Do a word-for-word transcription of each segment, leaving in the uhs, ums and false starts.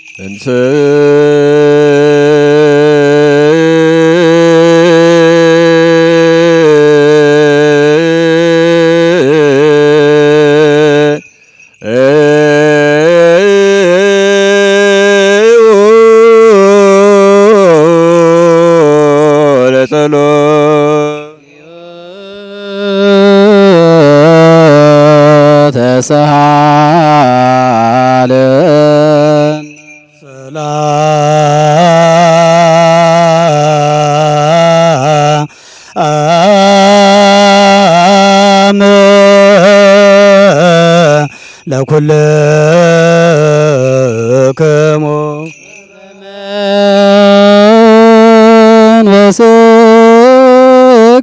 እንስ ተሰሃለን ሰላም ለኩልክሙ መንፈስከ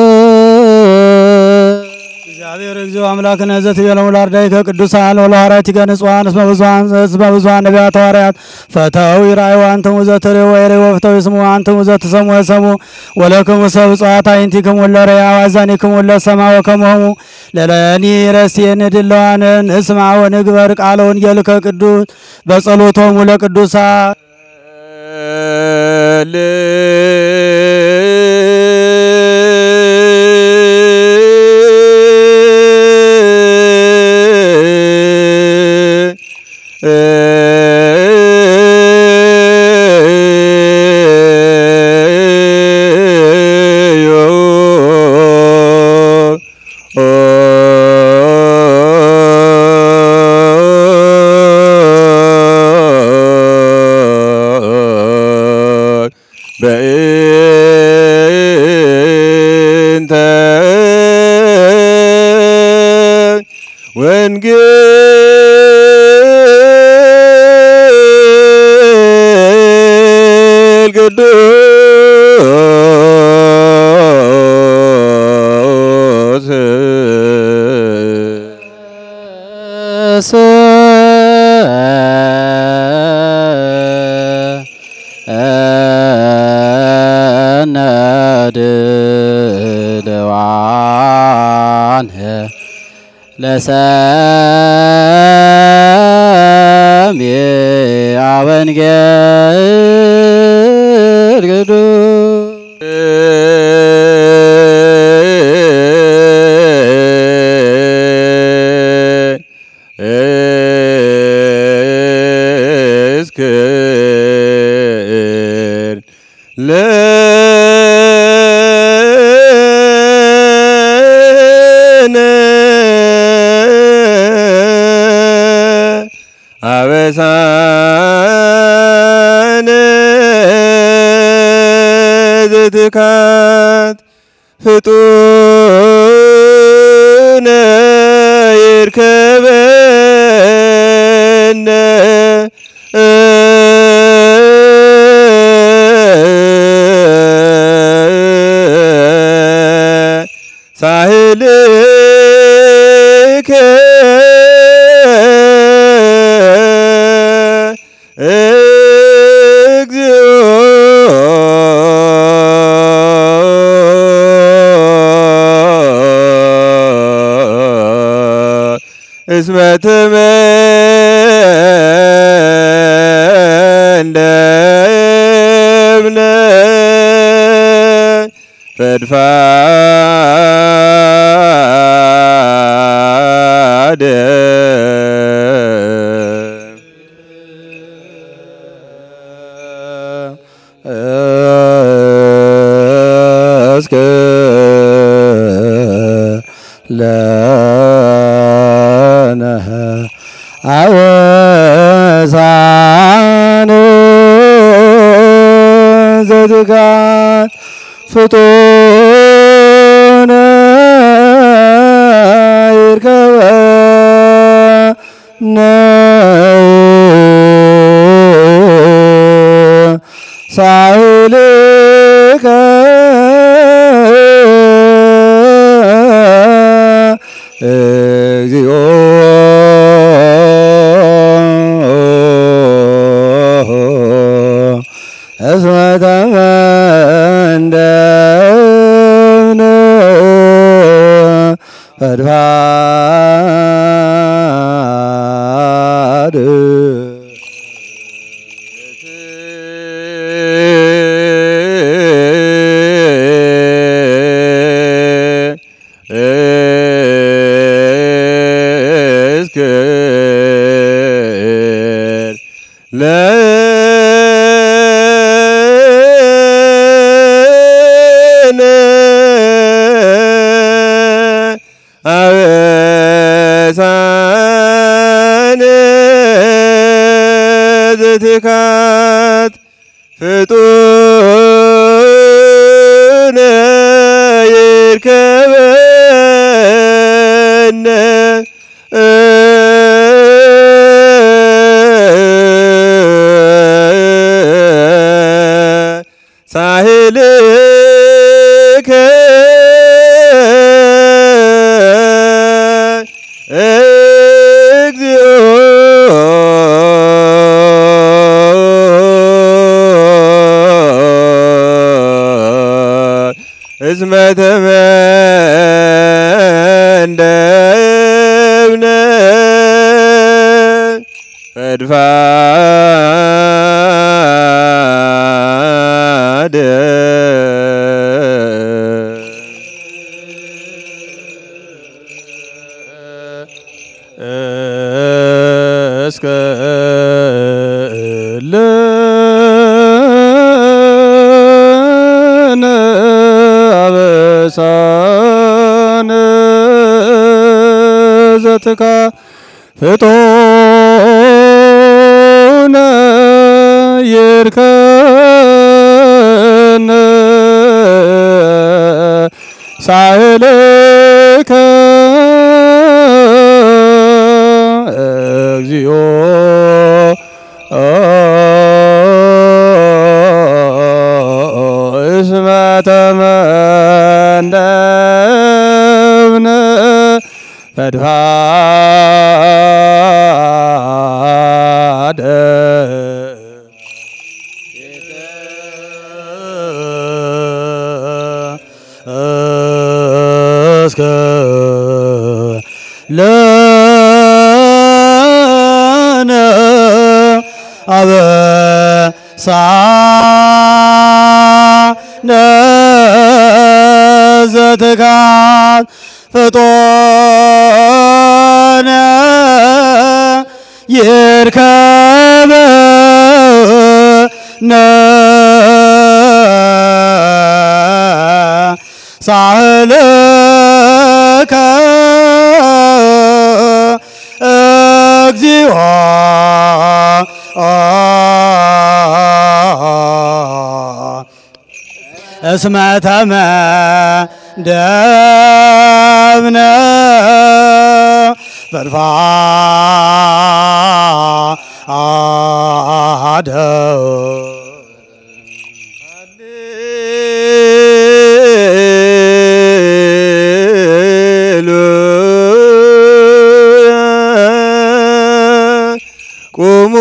እግዚአብሔር እግዚኦ አምላክነ ዘትቤሎሙ ለአርዳኢከ ቅዱሳን ወለሐዋርያቲከ ንጹሐን እስመ ብዙኃን እስመ ብዙኃን ነቢያት ሐዋርያት ፈተው ይርአዩ አንትሙ ዘትሬኡ ወይሬኡ ወፍተው ይስሙ አንትሙ ዘትሰሙ ወሰሙ ወለክሙ ሰብ ጽዋት አይንቲክሙ ለርእያ ወአዛኒክሙ ለሰማ ወከመሆሙ ለለኒ ረስየን ድለዋን ንስማ ወንግበር ቃለ ወንጌልከ ቅዱስ በጸሎቶሙ ለቅዱሳን በእንተ ወንጌል ቅዱስ ነድለዋን ለሰሚዐ ወንጌል እስክር ለነ አበሳነ ዘትካት ፍጡነ ይርከበነ ሳህልከ እስመ ተመንደብነ ፈድፋደ እስከ ለነህ አወሳነ ዘትካት ፍጡነ ይርከበነ ሳህልከ እግዚኦ እስመ ተመንደብነ ፈድፋደ። เออ እስከ ለነህ አወሳነ ዘትካት ፍጡነ ይርከበነ ሳህልከ እግዚኦ እስመ ተመንደብነ ፈድፋደ ለነ አበሳነ ዘትካት ፍጡነ ይርከበነ ሳህልከ እግዚኦ እስመ ተመንደብነ ፈድፋደ እስከ ለነ አበሳነ ዘትካ ፍጡነ ይርከነ ሳህልከ እግዚኦ እስመ ተመንደብነ ፈድፋደ እስከ ለነ አበሳነ ዘትካት ፍጡነ ይርከበነ ሳህልከ እግዚኦ እስመ ተመንደብነ ፈድፋደ ቁሙ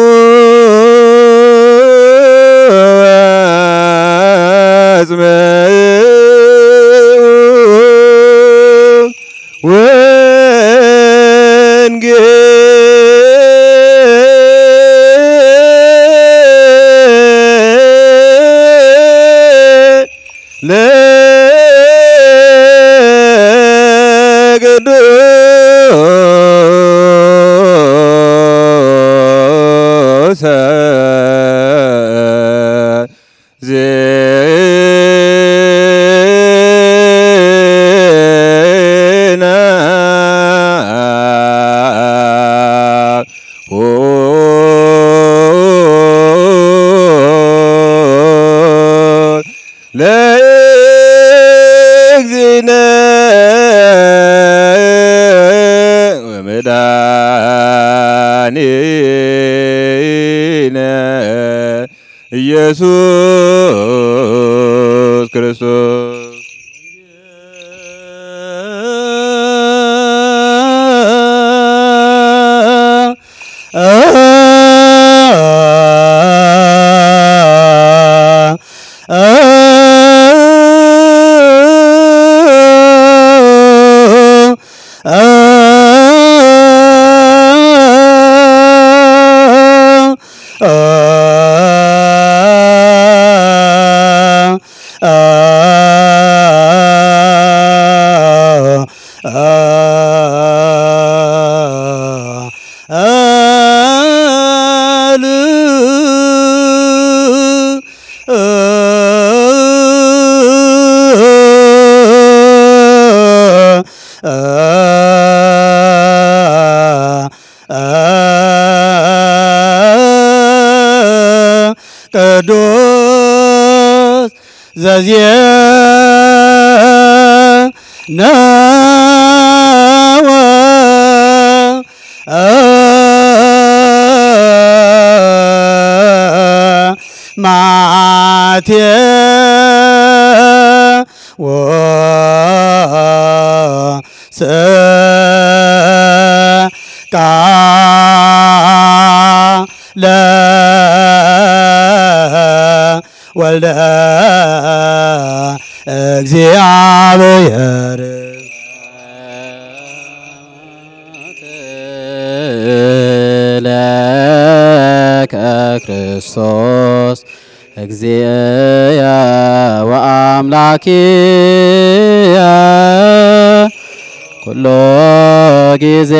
ለቅዱስ ዜና ለእግዚእነ ወመድኃኒነ ኢየሱስ ክርስቶስ አሉ ቅዱስ ዘዜነወ ማቴዎስ ቃለ ወልደ እግዚአብሔር ለከ ክርስቶስ እግዚእየ ወአምላኪየ ኩሎ ጊዜ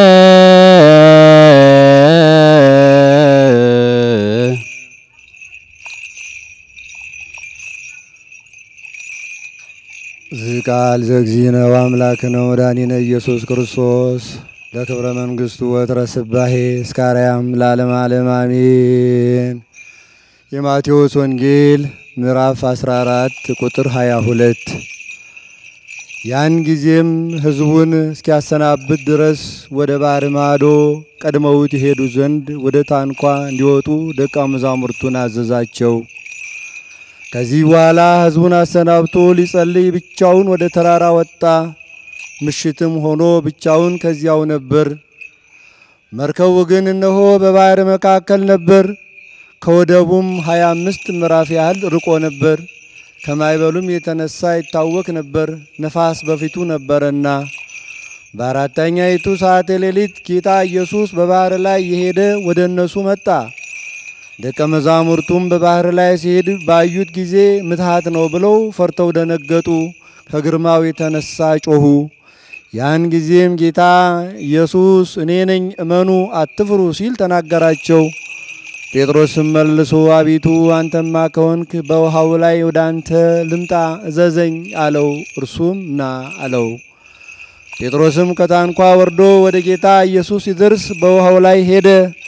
ዝቃል ዘግዚእነ ወአምላክነ ወመድኃኒነ ኢየሱስ ክርስቶስ ለክብረ መንግሥቱ ወትረ ስባሄ እስከ አርያም ለዓለመ ዓለም አሜን። የማቴዎስ ወንጌል ምዕራፍ አስራ አራት ቁጥር ሃያ ሁለት ያን ጊዜም ሕዝቡን እስኪያሰናብት ድረስ ወደ ባሕር ማዶ ቀድመውት ይሄዱ ዘንድ ወደ ታንኳ እንዲወጡ ደቀ መዛሙርቱን አዘዛቸው። ከዚህ በኋላ ሕዝቡን አሰናብቶ ሊጸልይ ብቻውን ወደ ተራራ ወጣ። ምሽትም ሆኖ ብቻውን ከዚያው ነበር። መርከቡ ግን እነሆ በባሕር መካከል ነበር። ከወደቡም ሀያ አምስት ምዕራፍ ያህል ርቆ ነበር። ከማይበሉም የተነሳ ይታወክ ነበር፣ ነፋስ በፊቱ ነበረና። በአራተኛይቱ ሰዓተ ሌሊት ጌታ ኢየሱስ በባሕር ላይ የሄደ ወደ እነሱ መጣ። ደቀ መዛሙርቱም በባሕር ላይ ሲሄድ ባዩት ጊዜ ምትሃት ነው ብለው ፈርተው ደነገጡ፣ ከግርማው የተነሳ ጮኹ። ያን ጊዜም ጌታ ኢየሱስ እኔ ነኝ እመኑ አትፍሩ ሲል ተናገራቸው። ጴጥሮስም መልሶ አቤቱ አንተማ ከሆንክ በውሃው ላይ ወደ አንተ ልምጣ እዘዘኝ አለው። እርሱም ና አለው። ጴጥሮስም ከታንኳ ወርዶ ወደ ጌታ ኢየሱስ ሲደርስ በውሃው ላይ ሄደ።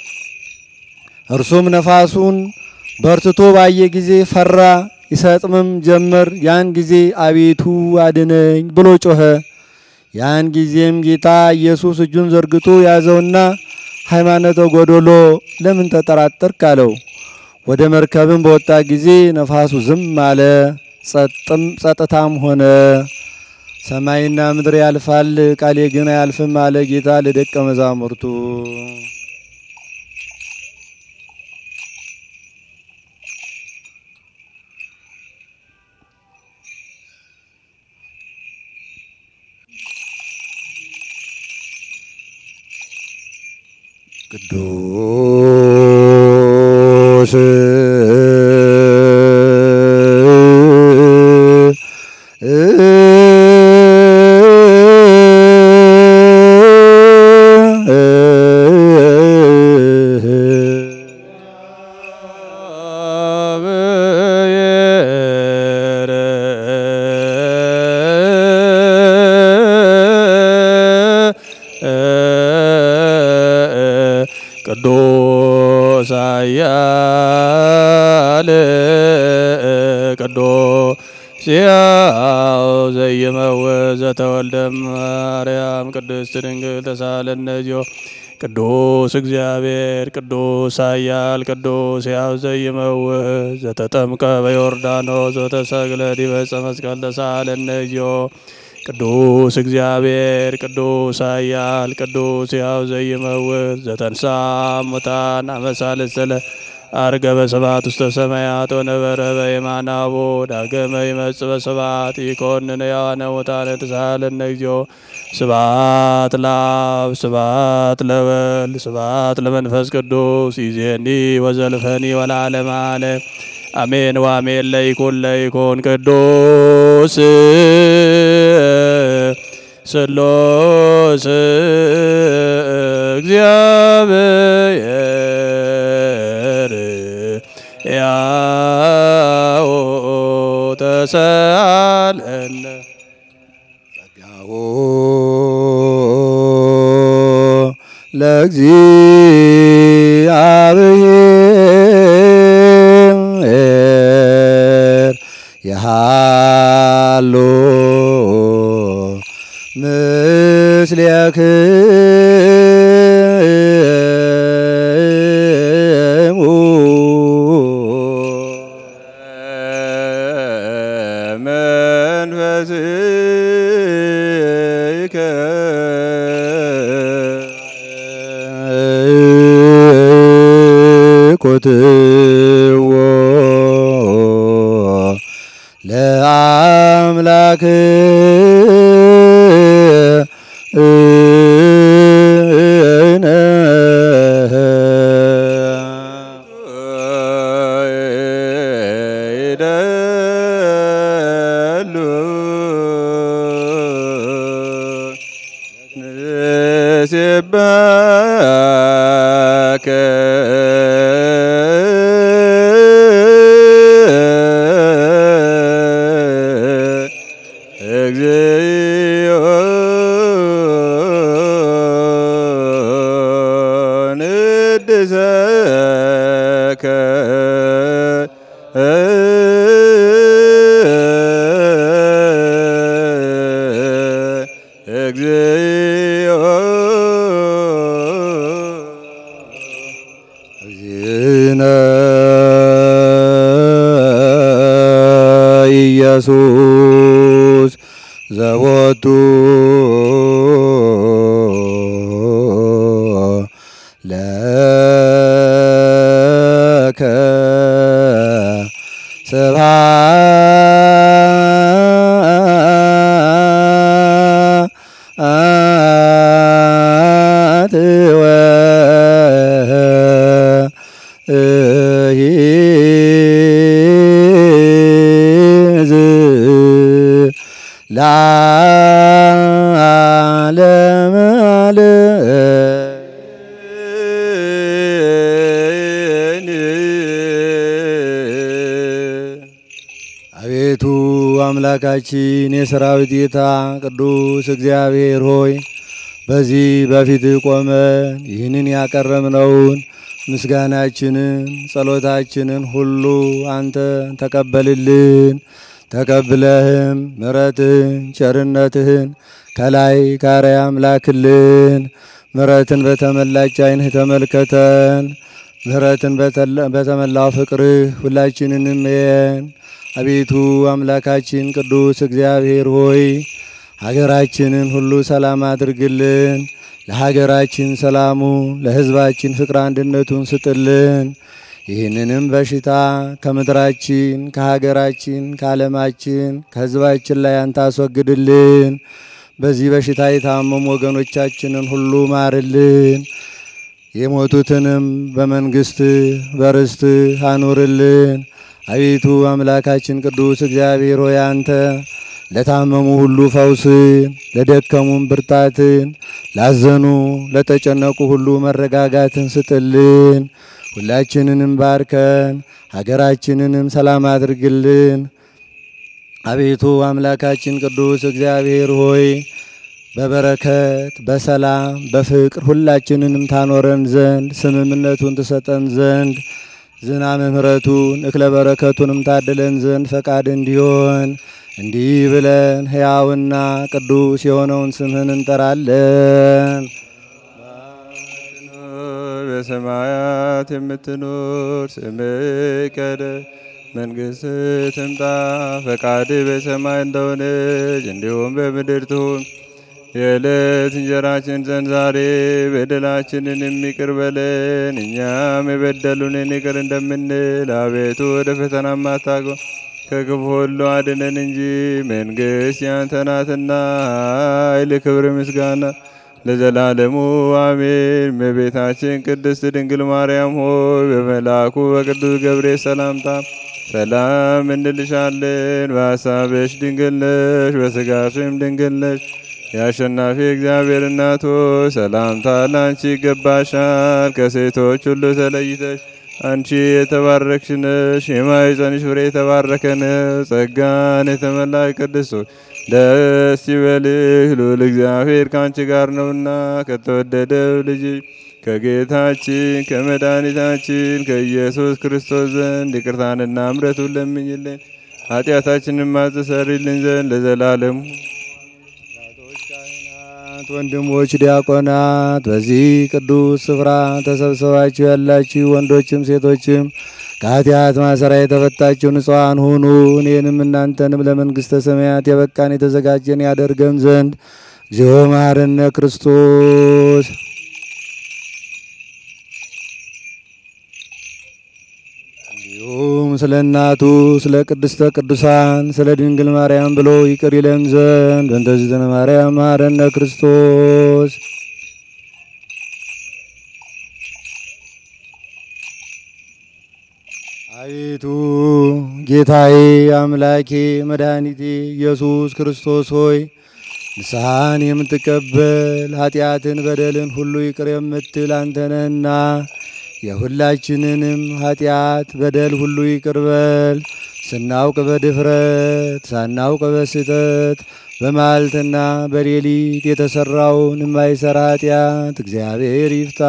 እርሱም ነፋሱን በርትቶ ባየ ጊዜ ፈራ፣ ይሰጥምም ጀመር። ያን ጊዜ አቤቱ አድነኝ ብሎ ጮኸ። ያን ጊዜም ጌታ ኢየሱስ እጁን ዘርግቶ ያዘውና ሃይማኖተ ጎዶሎ ለምን ተጠራጠርክ አለው። ወደ መርከብም በወጣ ጊዜ ነፋሱ ዝም አለ፣ ጸጥም ጸጥታም ሆነ። ሰማይና ምድር ያልፋል፣ ቃሌ ግን አያልፍም አለ ጌታ ለደቀ መዛሙርቱ። ቅዱስ ቅዱስ ኃያል ቅዱስ ሕያው ዘይመውት ዘተወልደ ማርያም ቅድስት ድንግል ተሳለነ እግዚኦ። ቅዱስ እግዚአብሔር ቅዱስ ኃያል ቅዱስ ሕያው ዘይመውት ዘተጠምቀ በዮርዳኖስ ወተሰቅለ ዲበ ዕፀ መስቀል ተሳለነ እግዚኦ። ቅዱስ እግዚአብሔር ቅዱስ ኃያል ቅዱስ ሕያው ዘይመውት ዘተንሥአ እሙታን አመ ሣልስት ዐርገ በስብሐት ውስተ ሰማያት ወነበረ በየማነ አቡዕ ዳግመ ይመጽእ በስብሐት ይኰንነ ሕያዋነ ሙታነ ተሳሃለነ እግዚኦ። ስብሐት ለአብ ስብሐት ለወልድ ስብሐት ለመንፈስ ቅዱስ ይእዜኒ ወዘልፈኒ ወለዓለመ ዓለም አሜን ወአሜን። ለይኩን ለይኩን ቅዱስ ስሉስ እግዚአብሔር ያው ተሳለነ ጸጋው ለእግዚአብሔር ኮትዎ ለአምላክ ንሴባከ እግዚኦ ንድሰከ እግዚኦ እግዚእነ ኢየሱስ ዘቦቱ ለከ ስብሐት ወይዝ ለዓለመ ዓለም። አቤቱ አምላካችን የሰራዊት ጌታ ቅዱስ እግዚአብሔር ሆይ በዚህ በፊት ቆመን ይህንን ያቀረብነውን ምስጋናችንን ጸሎታችንን ሁሉ አንተ ተቀበልልን። ተቀብለህም ምሕረትህን ቸርነትህን ከላይ ከአርያም ላክልን። ምሕረትን በተመላች ዓይንህ ተመልከተን። ምሕረትን በተመላው ፍቅርህ ሁላችንንም እየን። አቤቱ አምላካችን ቅዱስ እግዚአብሔር ሆይ ሀገራችንን ሁሉ ሰላም አድርግልን። ለሀገራችን ሰላሙን ለሕዝባችን ፍቅር አንድነቱን ስጥልን። ይህንንም በሽታ ከምድራችን ከሀገራችን ከዓለማችን ከሕዝባችን ላይ አንተ አስወግድልን። በዚህ በሽታ የታመሙ ወገኖቻችንን ሁሉ ማርልን። የሞቱትንም በመንግስት በርስት አኑርልን። አቤቱ አምላካችን ቅዱስ እግዚአብሔር ሆይ አንተ ለታመሙ ሁሉ ፈውስን፣ ለደከሙም ብርታትን፣ ላዘኑ ለተጨነቁ ሁሉ መረጋጋትን ስጥልን። ሁላችንንም ባርከን ሀገራችንንም ሰላም አድርግልን። አቤቱ አምላካችን ቅዱስ እግዚአብሔር ሆይ በበረከት በሰላም በፍቅር ሁላችንንም ታኖረን ዘንድ ስምምነቱን ትሰጠን ዘንድ ዝናመ ምሕረቱን እክለ በረከቱንም ታድለን ዘንድ ፈቃድ እንዲሆን እንዲህ ብለን ሕያውና ቅዱስ የሆነውን ስምህን እንጠራለን። በሰማያት የምትኖር ስምህ ይቀደስ፣ መንግሥትህ ትምጣ፣ ፈቃድህ በሰማይ እንደሆነች እንዲሁም በምድር ትሁን። የዕለት እንጀራችንን ስጠን ዛሬ፣ በደላችንን የሚቅር በለን እኛም የበደሉንን ይቅር እንደምንል፣ አቤቱ ወደ ፈተና አታግባን ከክፉ ሁሉ አድነን እንጂ መንግሥት ያንተ ናትና ኃይል፣ ክብር፣ ምስጋና ለዘላለሙ አሜን። እመቤታችን ቅድስት ድንግል ማርያም ሆይ በመልአኩ በቅዱስ ገብርኤል ሰላምታ ሰላም እንልሻለን። በሐሳብሽ ድንግል ነሽ፣ በሥጋሽም ድንግል ነሽ። የአሸናፊ እግዚአብሔር እናት ሆይ ሰላምታ ላንቺ ይገባሻል። ከሴቶች ሁሉ ተለይተሽ አንቺ የተባረክሽ ነሽ፣ የማኅፀንሽ ፍሬ የተባረከ ነው። ጸጋን የተመላሽ ቅድስት ሆይ ደስ ይበልሽ፣ ልዑል እግዚአብሔር ከአንቺ ጋር ነውና ከተወደደው ልጅሽ ከጌታችን ከመድኃኒታችን ከኢየሱስ ክርስቶስ ዘንድ ይቅርታንና ምሕረቱን ለምኝልን ኃጢአታችንን ማስተሰርይልን ዘንድ ለዘላለሙ። ወንድሞች ዲያቆናት፣ በዚህ ቅዱስ ስፍራ ተሰብስባችሁ ያላችሁ ወንዶችም ሴቶችም ከኃጢአት ማሰሪያ የተፈታችሁ ንጹሐን ሁኑ። እኔንም እናንተንም ለመንግሥተ ሰማያት የበቃን የተዘጋጀን ያደርገን ዘንድ እግዚኦ መሐረነ ክርስቶስ። እንዲሁም ስለ እናቱ ስለ ቅድስተ ቅዱሳን ስለ ድንግል ማርያም ብሎ ይቅር ይለን ዘንድ በእንተ እግዝእትነ ማርያም መሐረነ ክርስቶስ። አቤቱ ጌታዬ አምላኬ መድኃኒቴ ኢየሱስ ክርስቶስ ሆይ ንስሐን የምትቀበል ኃጢአትን በደልን ሁሉ ይቅር የምትል አንተ ነህና የሁላችንንም ኃጢአት በደል ሁሉ ይቅር በል። ስናውቅ በድፍረት ሳናውቅ በስህተት በመዓልትና በሌሊት የተሰራውን የማይሰራ ኃጢአት እግዚአብሔር ይፍታ።